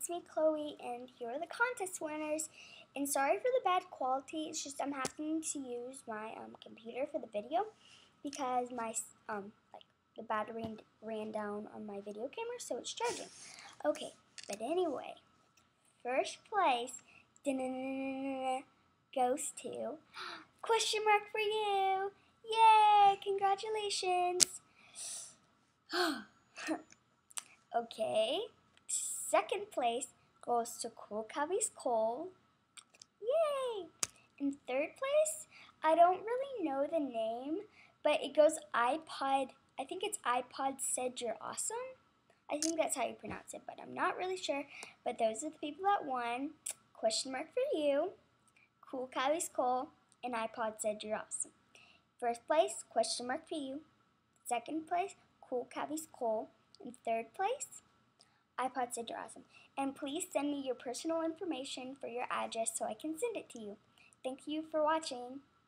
it's me, Chloe, and here are the contest winners. And sorry for the bad quality, it's just I'm having to use my computer for the video because my the battery ran down on my video camera, so it's charging. Okay, but anyway, first place goes to question mark for you. Yay! Congratulations. Okay, second place goes to Cool Cubby's Cole. Yay! In third place, I don't really know the name, but it goes iPod. I think it's iPod Said You're Awesome. I think that's how you pronounce it, but I'm not really sure. But those are the people that won. Question mark for you, Cool Cubby's Cole, and iPod Said You're Awesome. First place, question mark for you. Second place, Cool Cubby's Cole. In third place, iPod Said You're Awesome. And please send me your personal information for your address so I can send it to you. Thank you for watching.